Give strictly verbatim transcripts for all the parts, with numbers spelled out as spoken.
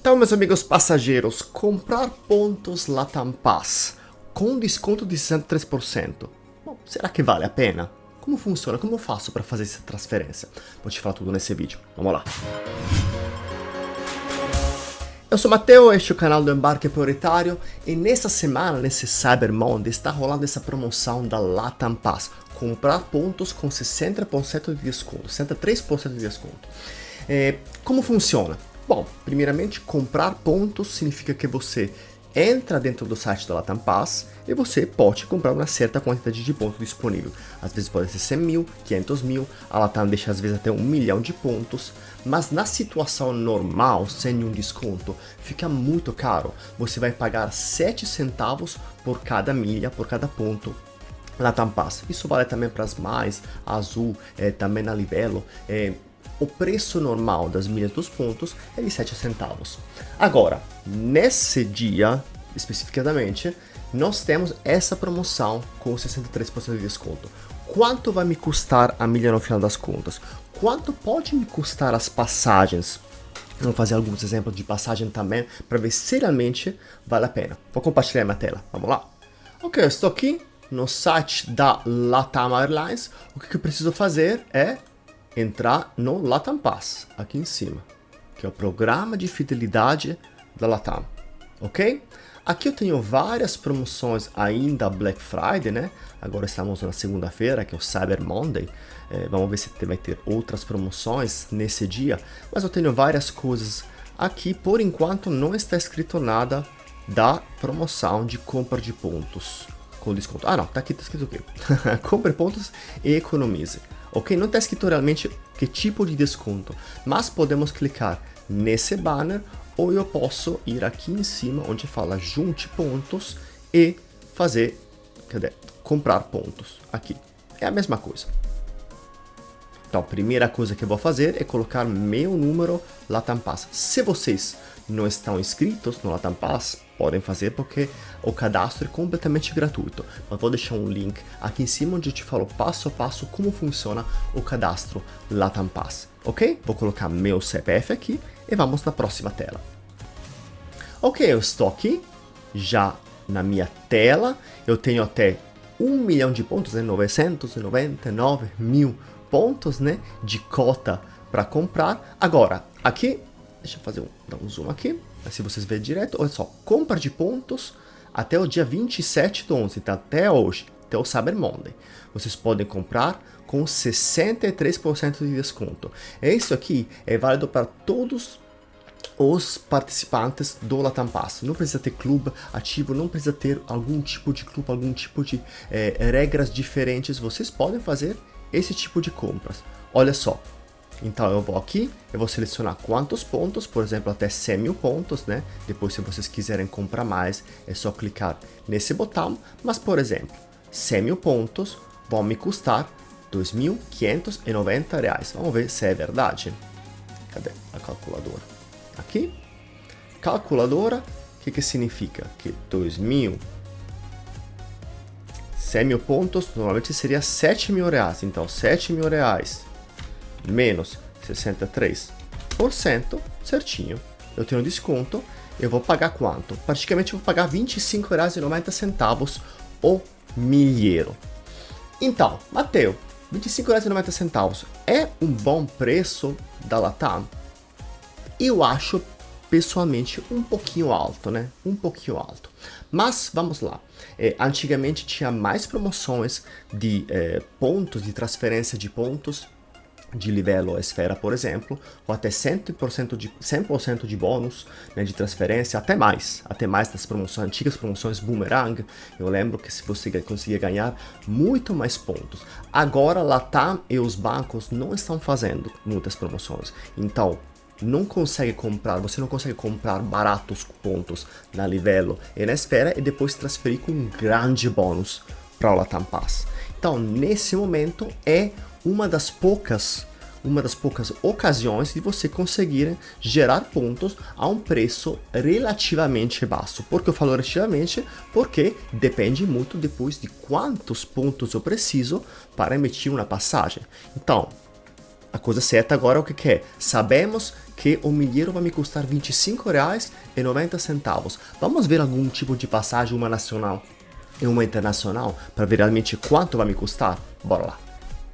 Então, meus amigos passageiros, comprar pontos Latam Pass com desconto de sessenta e três por cento, bom, será que vale a pena? Como funciona? Como eu faço para fazer essa transferência? Vou te falar tudo nesse vídeo. Vamos lá. Eu sou o Matteo, este é o canal do Embarque Prioritário e nessa semana, nesse Cyber Monday, está rolando essa promoção da Latam Pass. Comprar pontos com sessenta por cento de desconto, sessenta e três por cento de desconto. É, como funciona? Bom, primeiramente, comprar pontos significa que você entra dentro do site da Latam Pass e você pode comprar uma certa quantidade de pontos disponível. Às vezes pode ser cem mil, quinhentos mil, a Latam deixa às vezes até um milhão de pontos, mas na situação normal, sem nenhum desconto, fica muito caro. Você vai pagar sete centavos por cada milha, por cada ponto Latam Pass. Isso vale também para as mais, a Azul, é, também na Livelo. É, o preço normal das milhas dos pontos é de sete centavos. Agora, nesse dia, especificamente, nós temos essa promoção com sessenta e três por cento de desconto. Quanto vai me custar a milha no final das contas? Quanto pode me custar as passagens? Vou fazer alguns exemplos de passagem também, para ver se realmente vale a pena. Vou compartilhar minha tela, vamos lá? Ok, eu estou aqui no site da Latam Airlines. O que eu preciso fazer é entrar no Latam Pass, aqui em cima, que é o programa de fidelidade da Latam, ok? Aqui eu tenho várias promoções ainda Black Friday, né? Agora estamos na segunda-feira, que é o Cyber Monday. É, vamos ver se vai ter outras promoções nesse dia. Mas eu tenho várias coisas aqui. Por enquanto não está escrito nada da promoção de compra de pontos com desconto. Ah não, tá aqui, tá escrito o quê? Compre pontos e economize. Ok? Não está escrito realmente que tipo de desconto, mas podemos clicar nesse banner ou eu posso ir aqui em cima onde fala junte pontos e fazer, cadê? Comprar pontos. Aqui. É a mesma coisa. Então, a primeira coisa que eu vou fazer é colocar meu número Latam Pass. Se vocês não estão inscritos no Latam Pass, podem fazer porque o cadastro é completamente gratuito. Mas vou deixar um link aqui em cima onde eu te falo passo a passo como funciona o cadastro Latam Pass. Ok? Vou colocar meu C P F aqui e vamos na próxima tela. Ok, eu estou aqui já na minha tela. Eu tenho até um milhão de pontos, né? novecentos e noventa e nove mil pontos, né? De cota para comprar. Agora, aqui, deixa eu fazer um, dar um zoom aqui. Se vocês verem direto, olha só, compra de pontos até o dia vinte e sete do onze, então até hoje, até o Cyber Monday. Vocês podem comprar com sessenta e três por cento de desconto. E isso aqui é válido para todos os participantes do Latam Pass. Não precisa ter clube ativo, não precisa ter algum tipo de clube, algum tipo de é, regras diferentes. Vocês podem fazer esse tipo de compras. Olha só. Então eu vou aqui, eu vou selecionar quantos pontos, por exemplo, até cem mil pontos, né? Depois, se vocês quiserem comprar mais, é só clicar nesse botão. Mas, por exemplo, cem mil pontos vão me custar dois mil quinhentos e noventa reais. Vamos ver se é verdade. Cadê a calculadora? Aqui. Calculadora, o que que significa? Que dois mil, cem mil pontos, normalmente seria sete mil reais. Então, sete mil reais menos sessenta e três por cento, certinho. Eu tenho desconto, eu vou pagar quanto? Praticamente eu vou pagar vinte e cinco reais e noventa centavos o milheiro. Então, Matteo, vinte e cinco reais e noventa centavos é um bom preço da Latam? Eu acho, pessoalmente, um pouquinho alto, né? Um pouquinho alto. Mas, vamos lá. É, antigamente tinha mais promoções de é, pontos, de transferência de pontos, de Livelo ou Esfera, por exemplo, ou até cem por cento de, cem por cento de bônus, né, de transferência, até mais, até mais das promoções, antigas promoções Boomerang. Eu lembro que se você conseguia ganhar muito mais pontos. Agora, Latam e os bancos não estão fazendo muitas promoções, então não consegue comprar, você não consegue comprar baratos pontos na Livelo e na Esfera e depois transferir com um grande bônus para o Latam Pass. Então, nesse momento, é uma das poucas, uma das poucas ocasiões de você conseguir gerar pontos a um preço relativamente baixo. Por que eu falo relativamente? Porque depende muito depois de quantos pontos eu preciso para emitir uma passagem. Então, a coisa certa agora é o que, que é? Sabemos que o milheiro vai me custar vinte e cinco reais e noventa centavos. Vamos ver algum tipo de passagem, uma nacional e uma internacional, para ver realmente quanto vai me custar? Bora lá.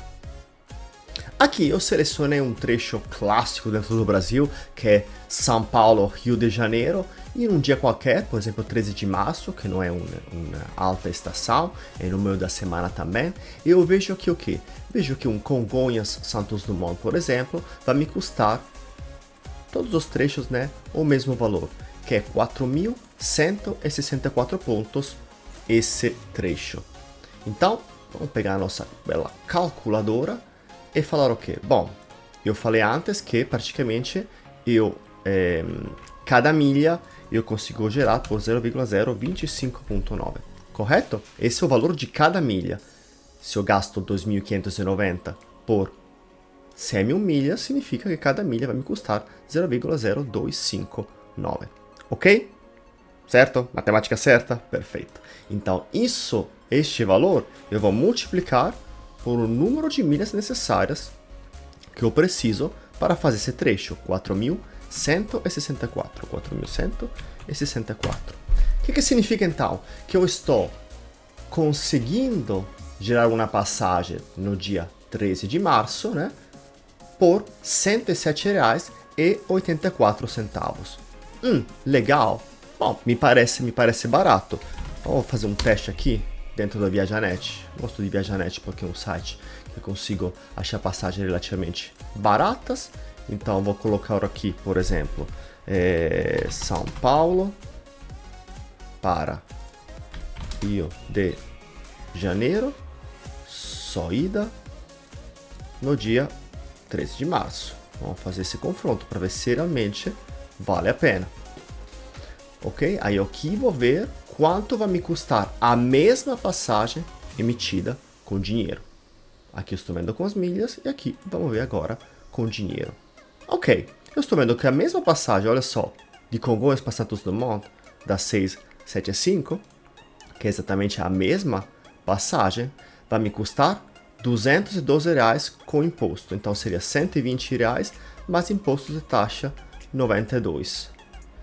Aqui eu selecionei um trecho clássico dentro do Brasil, que é São Paulo, Rio de Janeiro, e num dia qualquer, por exemplo, treze de março, que não é uma, uma alta estação, é no meio da semana também, eu vejo aqui o quê? Vejo que um Congonhas Santos Dumont, por exemplo, vai me custar, todos os trechos, né, o mesmo valor, que é quatro mil cento e sessenta e quatro pontos esse trecho. Então, vamos pegar a nossa bela calculadora e falar o quê? Bom, eu falei antes que praticamente eu, é, cada milha eu consigo gerar por zero vírgula zero vinte e cinco ponto nove, correto? Esse é o valor de cada milha. Se eu gasto dois mil quinhentos e noventa por cem mil milhas, significa que cada milha vai me custar zero vírgula zero dois cinco nove, ok? Certo? Matemática certa? Perfeito. Então, isso, este valor, eu vou multiplicar por o número de milhas necessárias que eu preciso para fazer esse trecho, quatro mil cento e sessenta e quatro. quatro mil cento e sessenta e quatro. O que, que significa então? Que eu estou conseguindo gerar uma passagem no dia treze de março, né, por cento e sete reais e oitenta e quatro centavos. Hum, legal. Bom, me parece, me parece barato. Vou fazer um teste aqui dentro da Viajanet. Gosto de Viajanet porque é um site que eu consigo achar passagens relativamente baratas. Então vou colocar aqui, por exemplo, é, São Paulo para Rio de Janeiro, só ida no dia treze de março. Vamos fazer esse confronto para ver se realmente vale a pena. Ok? Aí eu aqui vou ver quanto vai me custar a mesma passagem emitida com dinheiro. Aqui eu estou vendo com as milhas e aqui vamos ver agora com dinheiro. Ok, eu estou vendo que a mesma passagem, olha só, de Congonhas para Santos Dumont, da seiscentos e setenta e cinco, que é exatamente a mesma passagem, vai me custar duzentos e doze reais com imposto. Então seria cento e vinte reais mais impostos e taxa noventa e dois.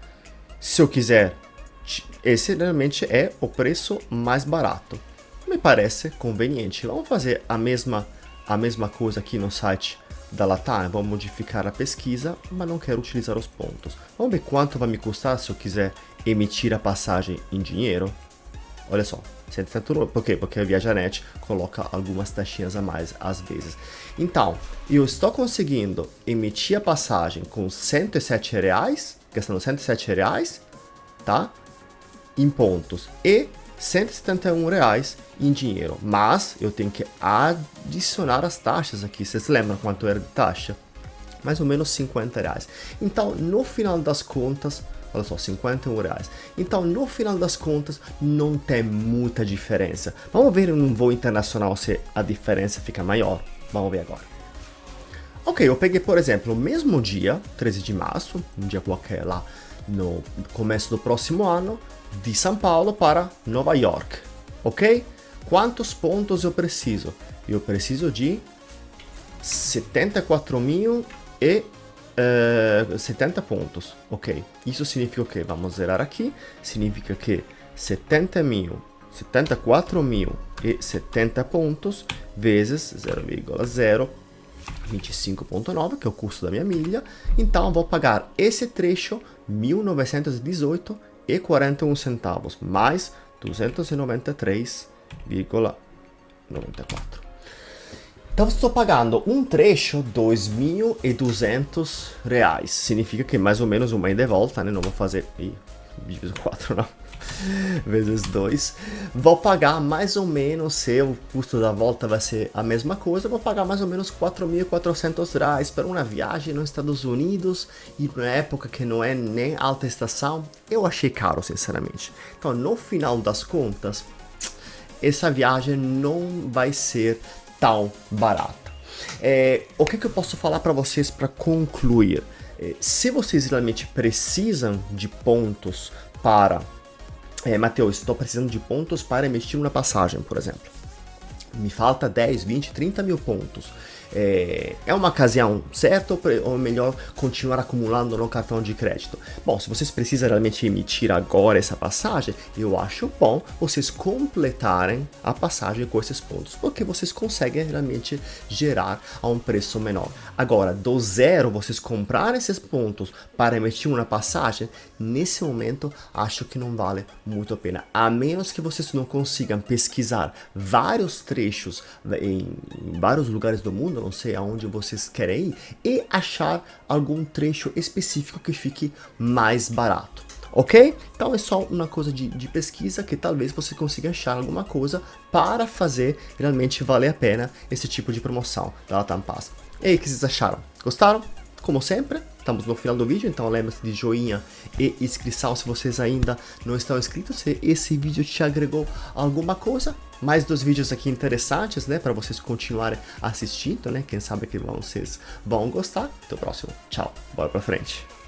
Se eu quiser, esse realmente é o preço mais barato. Me parece conveniente. Vamos fazer a mesma, a mesma coisa aqui no site da Latam. Vamos modificar a pesquisa, mas não quero utilizar os pontos. Vamos ver quanto vai me custar se eu quiser emitir a passagem em dinheiro. Olha só, cento e setenta e nove. Por quê? Porque a Viajanet coloca algumas taxinhas a mais às vezes. Então, eu estou conseguindo emitir a passagem com cento e sete reais, gastando cento e sete reais, tá? Em pontos, e cento e setenta e um reais em dinheiro. Mas eu tenho que adicionar as taxas aqui. Vocês lembram quanto era de taxa? Mais ou menos cinquenta reais. Então, no final das contas, olha só, cinquenta e um reais. Então, no final das contas, não tem muita diferença. Vamos ver num voo internacional se a diferença fica maior. Vamos ver agora. Ok, eu peguei, por exemplo, o mesmo dia, treze de março, um dia qualquer lá no começo do próximo ano, de São Paulo para Nova York, ok? Quantos pontos eu preciso? Eu preciso de setenta e quatro mil e setenta pontos, ok? Isso significa o quê? Vamos zerar aqui. Significa que setenta mil, setenta e quatro mil e setenta pontos vezes zero vírgula zero vinte e cinco ponto nove, que é o custo da minha milha. Então eu vou pagar esse trecho mil novecentos e dezoito e quarenta e um centavos mais duzentos e noventa e três vírgula noventa e quatro. Então estou pagando um trecho dois mil e duzentos reais. Significa que mais ou menos uma ida e volta, né? Não vou fazer ih, diviso quatro não. Vezes dois. Vou pagar mais ou menos, se o custo da volta vai ser a mesma coisa, vou pagar mais ou menos quatro mil e quatrocentos reais para uma viagem nos Estados Unidos e na época que não é nem alta estação. Eu achei caro, sinceramente. Então, no final das contas, essa viagem não vai ser tão barata. É, o que, que eu posso falar para vocês para concluir? É, se vocês realmente precisam de pontos para... É, Matheus, estou precisando de pontos para emitir uma passagem, por exemplo. Me falta dez, vinte, trinta mil pontos. é, é uma ocasião certa ou é melhor continuar acumulando no cartão de crédito? Bom, se vocês precisam realmente emitir agora essa passagem, eu acho bom vocês completarem a passagem com esses pontos, porque vocês conseguem realmente gerar a um preço menor. Agora, do zero, vocês comprarem esses pontos para emitir uma passagem, nesse momento, acho que não vale muito a pena, a menos que vocês não consigam pesquisar vários trechos em, em vários lugares do mundo, não sei aonde vocês querem ir, e achar algum trecho específico que fique mais barato. Ok? Então é só uma coisa de, de pesquisa que talvez você consiga achar alguma coisa para fazer realmente valer a pena esse tipo de promoção da Latam Pass. E aí, o que vocês acharam? Gostaram? Como sempre, estamos no final do vídeo, então lembre-se de joinha e inscrição se vocês ainda não estão inscritos. Se esse vídeo te agregou alguma coisa, mais dois vídeos aqui interessantes, né, para vocês continuarem assistindo, né, quem sabe que vocês vão gostar. Até o próximo, tchau, bora pra frente.